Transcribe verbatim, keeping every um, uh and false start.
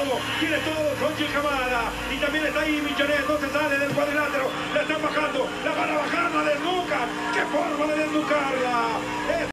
todo, tiene todo con Gil Camara. Y también está ahí Michonet, no se sale del cuadrilátero. La están bajando, la van a bajar, la desnucan. ¡Qué forma de desnucarla!